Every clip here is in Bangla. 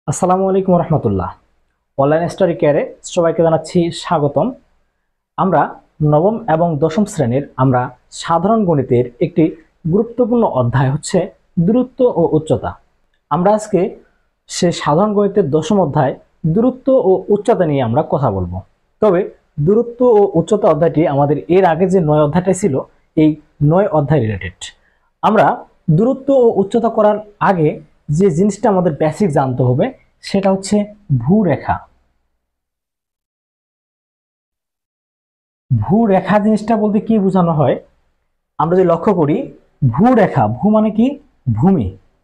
আসসালামু আলাইকুম রহমতুল্লাহ। অনলাইন স্টাডি কেয়ারে সবাইকে জানাচ্ছি স্বাগতম। আমরা নবম এবং দশম শ্রেণীর সাধারণ গণিতের একটি গুরুত্বপূর্ণ অধ্যায় হচ্ছে দূরত্ব ও উচ্চতা। আমরা আজকে সে সাধারণ গণিতের দশম অধ্যায় দূরত্ব ও উচ্চতা নিয়ে আমরা কথা বলবো। তবে দূরত্ব ও উচ্চতা অধ্যায়টি আমাদের এর আগে যে 9 অধ্যায়টা ছিল এই 9 অধ্যায় রিলেটেড। আমরা দূরত্ব ও উচ্চতা করার আগে যে জিনিসটা আমাদের বেসিক জানতে হবে সেটা হচ্ছে ভূরেখা। ভূরেখা জিনিসটা বলতে কি বোঝানো হয়, আমরা যদি লক্ষ্য করি ভূরেখা, ভূ মানে কি ভূমি,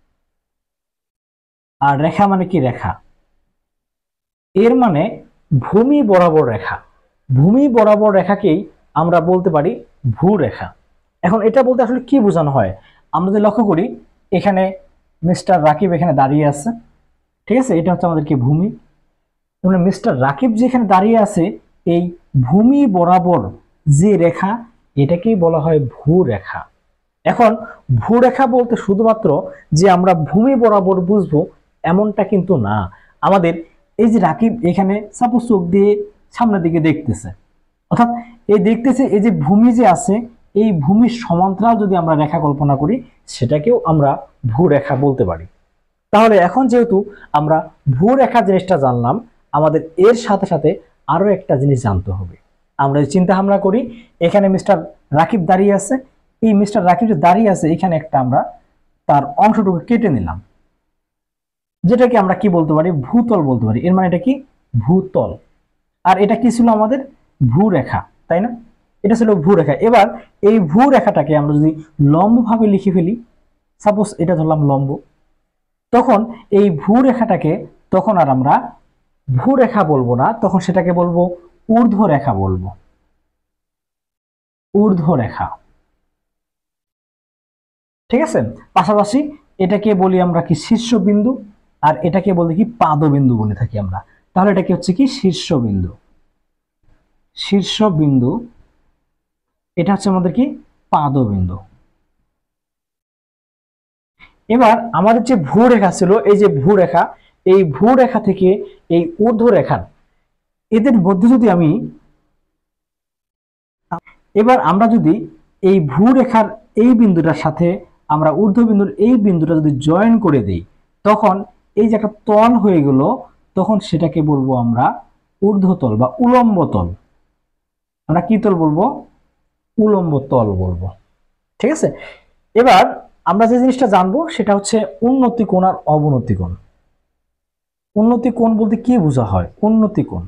আর রেখা মানে কি রেখা। এর মানে ভূমি বরাবর রেখা। ভূমি বরাবর রেখাকেই আমরা বলতে পারি ভূরেখা। এখন এটা বলতে আসলে কি বোঝানো হয়, আমরা যদি লক্ষ্য করি এখানে মিস্টার রাকিব এখানে দাঁড়িয়ে আছে, ঠিক আছে, এটা হচ্ছে আমাদের কি ভূমি। মিস্টার রাকিব যেখানে দাঁড়িয়ে আছে এই ভূমি বরাবর যে রেখা এটাকেই বলা হয় ভূরেখা। এখন ভূরেখা বলতে শুধুমাত্র যে আমরা ভূমি বরাবর বুঝবো এমনটা কিন্তু না। আমাদের এই যে রাকিব এখানে সাপোজ চোখ দিয়ে সামনের দিকে দেখতেছে, অর্থাৎ এই দেখতেছে এই যে ভূমি যে আছে এই ভূমির সমান্তরাল যদি আমরা রেখা কল্পনা করি সেটাকেও আমরা ভূরেখা বলতে পারি। তাহলে এখন যেহেতু আমরা ভূরেখা জিনিসটা জানলাম, আমাদের এর সাথে সাথে আরো একটা জিনিস জানতে হবে। আমরা চিন্তা ভাবনা করি এখানে মিস্টার রাকিব দাঁড়িয়ে আছে, এই মিস্টার রাকিব যে দাঁড়িয়ে আছে এখানে একটা আমরা তার অংশটুকু কেটে নিলাম, যেটাকে আমরা কি বলতে পারি ভূতল বলতে পারি। এর মানে এটা কি ভূতল। আর এটা কি ছিল আমাদের ভূরেখা, তাই না? এটা ছিল ভূরেখা। এবার এই ভূরেখাটাকে আমরা যদি লম্বভাবে লিখে ফেলি, সাপোজ এটা ধরলাম লম্ব, তখন এই ভূরেখাটাকে তখন আর আমরা ভূরেখা বলবো না, তখন সেটাকে বলবো ঊর্ধ্বরেখা বলবো, ঊর্ধ্বরেখা। ঠিক আছে, পাশাপাশি এটাকে বলি আমরা কি শীর্ষবিন্দু, আর এটাকে বলি কি পাদবিন্দু বলে থাকি আমরা। তাহলে এটা কি হচ্ছে কি শীর্ষবিন্দু, শীর্ষবিন্দু, এটা হচ্ছে আমাদের কি পাদবিন্দু। এবার আমাদের যে ভূরেখা ছিল এই যে ভূরেখা, এই ভূরেখা থেকে এই ঊর্ধ্বরেখার এদের মধ্যে যদি আমি এবার আমরা যদি এই ভূরেখার এই বিন্দুটার সাথে আমরা ঊর্ধ্ববিন্দুর এই বিন্দুটা যদি জয়েন করে দিই তখন এই যে একটা তল হয়ে গেল, তখন সেটাকে বলবো আমরা ঊর্ধ্বতল বা উলম্ব তল। আমরা কি তল বলবো? উলম্ব তল বলবো। ঠিক আছে, এবার আমরা যে জিনিসটা জানবো সেটা হচ্ছে উন্নতি কোণ আর অবনতি কোণ। উন্নতি কোণ বলতে কি বোঝা হয়? উন্নতি কোণ,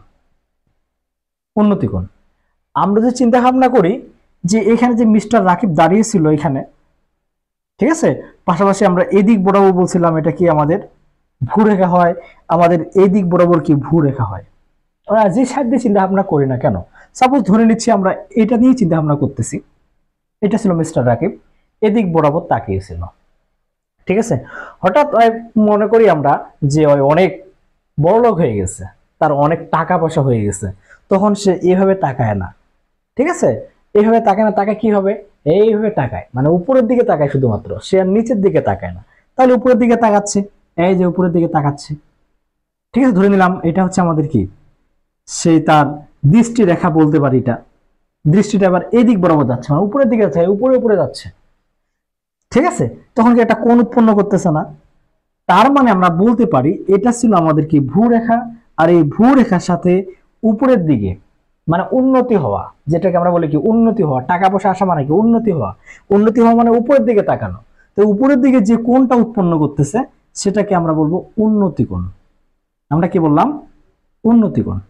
উন্নতি কোণ আমরা যে চিন্তা ভাবনা করি যে এখানে যে মিস্টার রাকিব দাঁড়িয়ে ছিল এখানে, ঠিক আছে, পাশাপাশি আমরা এই দিক বরাবর বলছিলাম এটা কি আমাদের ভূরেখা হয়, আমাদের এই দিক বরাবর কি ভূরেখা হয়। আমরা যে সাইড দিয়ে চিন্তা ভাবনা করি না কেন, সাপোজ ধরে নিচ্ছি আমরা এটা নিয়ে চিন্তা ভাবনা করতেছি, এটা ছিল মিস্টার রাকিব এদিক বরাবর তাকিয়েছিল, ঠিক আছে। হঠাৎ মনে করি আমরা যে অনেক বড়লোক হয়ে গেছে, তার অনেক টাকা পয়সা হয়ে গেছে, তখন সে এইভাবে তাকায় না, ঠিক আছে, এইভাবে তাকায় না, তাকায় কি হবে এইভাবে তাকায়, মানে উপরের দিকে তাকায় শুধুমাত্র, সে আর নিচের দিকে তাকায় না। তাহলে উপরের দিকে তাকাচ্ছে, এই যে উপরের দিকে তাকাচ্ছে, ঠিক আছে, ধরে নিলাম এটা হচ্ছে আমাদের কি সেই তার দৃষ্টি রেখা বলতে পারি। এটা দৃষ্টিটা আবার এই দিক বরাবর যাচ্ছে, মানে উপরের দিকে যাচ্ছে, উপরে উপরে যাচ্ছে, ঠিক আছে, তখন কি একটা কোণ উৎপন্ন করতেছে না? তার মানে আমরা বলতে পারি এটা ছিল আমাদের কি ভূরেখা। আর এই ভূরেখার সাথে উপরের দিকে মানে উন্নতি হওয়া, যেটাকে আমরা বলি কি উন্নতি হওয়া, টাকা পয়সা আসা মানে কি উন্নতি হওয়া, উন্নতি হওয়া মানে উপরের দিকে তাকানো। তো উপরের দিকে যে কোণটা উৎপন্ন করতেছে সেটাকে আমরা বলবো উন্নতি কোণ। আমরা কি বললাম? উন্নতি কোণ।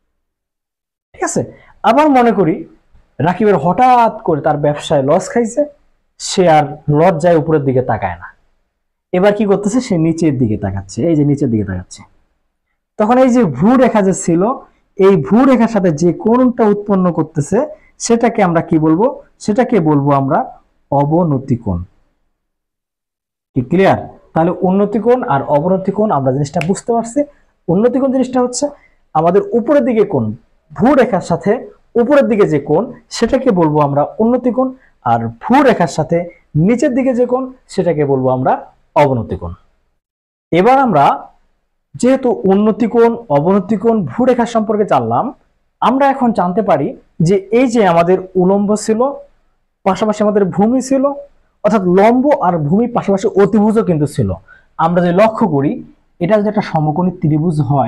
ঠিক আছে, আবার মনে করি রাকিবের হঠাৎ করে তার ব্যবসায় লস খাইছে, সে আর লজ্জায় উপরের দিকে তাকায় না, এবার কি করতেছে সে নিচের দিকে তাকাচ্ছে, এই যে নিচের দিকে তাকাচ্ছে। তখন এই যে ভূরেখা যে ছিল এই ভূরেখার সাথে যে কোণটা উৎপন্ন করতেছে সেটাকে আমরা কি বলবো? সেটাকে বলবো আমরা অবনতি কোণ। কি ক্লিয়ার? তাহলে উন্নতি কোণ আর অবনতি কোণ আমরা জিনিসটা বুঝতে পারছি। উন্নতি কোণ জিনিসটা হচ্ছে আমাদের উপরের দিকে কোণ, ভূরেখার সাথে উপরের দিকে যে কোণ সেটাকে বলবো আমরা উন্নতি কোণ, আর ভূরেখার সাথে নিচের দিকে যে কোণ সেটাকে বলবো আমরা অবনতি কোণ। এবার আমরা যেহেতু উন্নতি কোণ, অবনতি কোণ, ভূরেখা সম্পর্কে জানলাম, আমরা এখন জানতে পারি যে এই যে আমাদের উলম্ব ছিল, পাশাপাশি আমাদের ভূমি ছিল, অর্থাৎ লম্ব আর ভূমি পাশাপাশি অতিভুজও কিন্তু ছিল। আমরা যদি লক্ষ্য করি, এটা যদি একটা সমকোণী ত্রিভুজ হয়,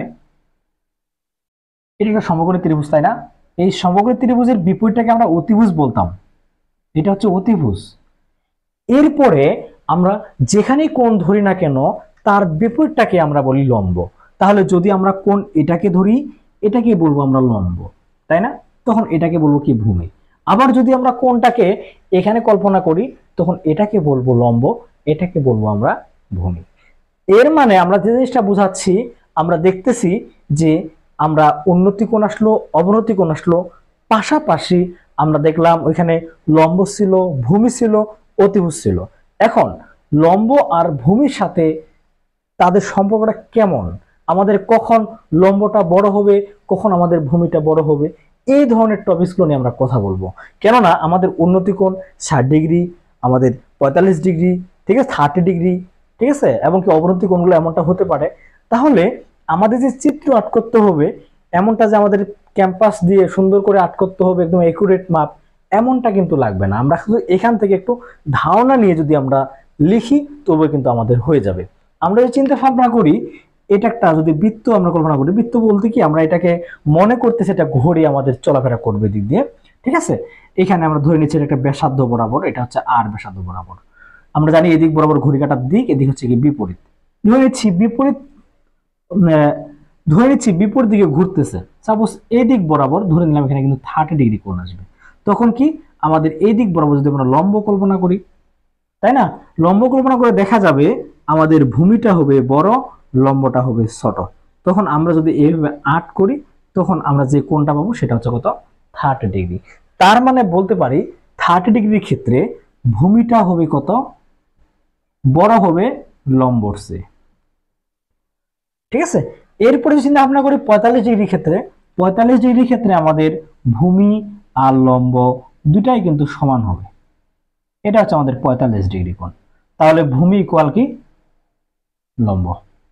এটা একটা সমকোণী ত্রিভুজ, তাই না? এই সমকোণী ত্রিভুজের বিপরীতটাকে আমরা অতিভুজ বলতাম, এটা হচ্ছে অতিভুজ। এরপরে আমরা যেখানেই কোণ ধরি না কেন তার বিপরীতটাকে আমরা বলি লম্ব। তাহলে যদি আমরা কোণ এটাকে ধরি, এটাকে বলবো আমরা লম্ব, তাই না? তখন এটাকে বলবো কি ভূমি। আবার যদি আমরা কোণটাকে এখানে কল্পনা করি, তখন এটাকে বলবো লম্ব, এটাকে বলবো আমরা ভূমি। এর মানে আমরা যে জিনিসটা বোঝাচ্ছি, আমরা দেখতেছি যে আমরা উন্নতি কোণ আসলো, অবনতি কোণ আসলো, পাশাপাশি আমরা দেখলাম ওইখানে লম্ব ছিল, ভূমি ছিল, অতিভুজ ছিল। এখন লম্ব আর ভূমির সাথে তাদের সম্পর্কটা কেমন, আমাদের কখন লম্বটা বড় হবে, কখন আমাদের ভূমিটা বড় হবে, এই ধরনের টপিকসগুলো নিয়ে আমরা কথা বলবো। কেননা আমাদের উন্নতি কোণ 60°, আমাদের 45°, ঠিক আছে, 30°, ঠিক আছে, এবং কি অবনতি কোণগুলো এমনটা হতে পারে। তাহলে আমাদের যে চিত্র আর্ট করতে হবে, এমনটা যে আমাদের ক্যাম্পাস দিয়ে সুন্দর করে আর্ট করতে হবে, একদম একুরেট মাপ, এমনটা কিন্তু লাগবে না। আমরা শুধু এখান থেকে একটু ধারণা নিয়ে যদি আমরা লিখি, তবে কিন্তু আমাদের হয়ে যাবে। আমরা যদি চিন্তা ভাবনা করি, এটা একটা যদি বৃত্ত আমরা কল্পনা করি, বৃত্ত বলতে কি আমরা এটাকে মনে করতেছি এটা ঘড়ি আমাদের চলাফেরা করবে দিক দিয়ে, ঠিক আছে। এখানে আমরা ধরে নিচ্ছি একটা ব্যাসার্ধ বরাবর, এটা হচ্ছে আর ব্যাসার্ধ বরাবর। আমরা জানি এদিক বরাবর ঘড়ি কাটার দিক, এদিক হচ্ছে কি বিপরীত। ধরে নিচ্ছি বিপরীত, ধরে নিচ্ছি বিপরীত দিকে ঘুরতেছে। সাপোজ এই দিক বরাবর ধরে নিলাম এখানে কিন্তু 30° কোণ আসবে। তখন কি আমাদের এই দিক বরাবর যদি আমরা লম্ব কল্পনা করি, তাই না, লম্ব কল্পনা করে দেখা যাবে আমাদের ভূমিটা হবে বড়, লম্বটা হবে ছোট। তখন আমরা যদি এইভাবে আর্ট করি, তখন আমরা যে কোণটা পাবো সেটা হচ্ছে কত, 30°। তার মানে বলতে পারি 30° ক্ষেত্রে ভূমিটা হবে কত, বড় হবে লম্বর চেয়ে, ঠিক আছে। এরপরে যদি চিন্তা ভাবনা করি 45° ক্ষেত্রে, 45° ক্ষেত্রে আমাদের ভূমি আর লম্ব দুটাই কিন্তু সমান হবে। এটা হচ্ছে আমাদের 45° কোণ। তাহলে ভূমি ইকুয়াল কি লম্ব,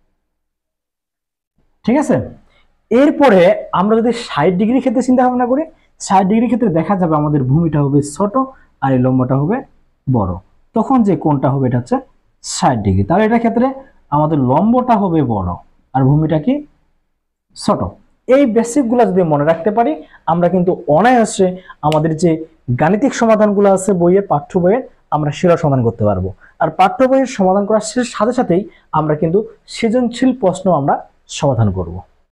ঠিক আছে। এরপরে আমরা যদি 60° ক্ষেত্রে চিন্তা ভাবনা করি, 60° ক্ষেত্রে দেখা যাবে আমাদের ভূমিটা হবে ছোট আর এই লম্বটা হবে বড়। তখন যে কোণটা হবে এটা হচ্ছে 60°। তাহলে এটার ক্ষেত্রে আমাদের লম্বটা হবে বড় আর ভূমিটা কি ছোট। এই বেসিকগুলো যদি মনে রাখতে পারি, আমরা কিন্তু অনায়াসে আমাদের যে গাণিতিক সমাধানগুলো আছে বইয়ের, পাঠ্য বইয়ের, আমরা সেটা সমাধান করতে পারবো। আর পাঠ্য বইয়ের সমাধান করার সাথে সাথেই আমরা কিন্তু সৃজনশীল প্রশ্ন আমরা সমাধান করব।